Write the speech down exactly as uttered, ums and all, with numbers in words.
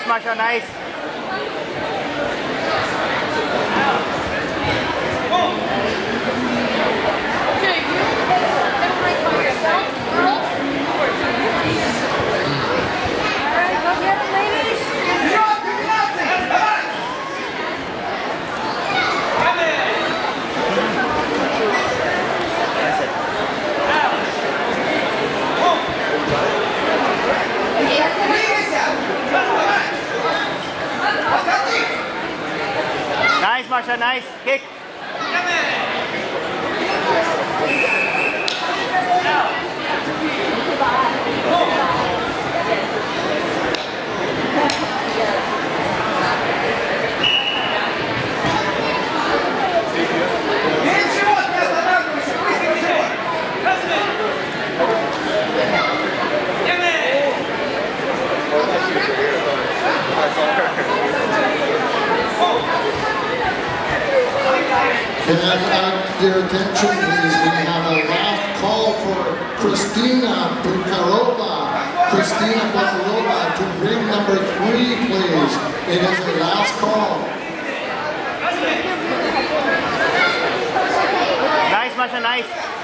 Masha, nice. Nice, Masha, nice. Kick. Can I have your attention, please? We have a last call for Kristina Bukharova. Kristina Bukharova to ring number three, please. It is the last call. Nice, Masha, nice.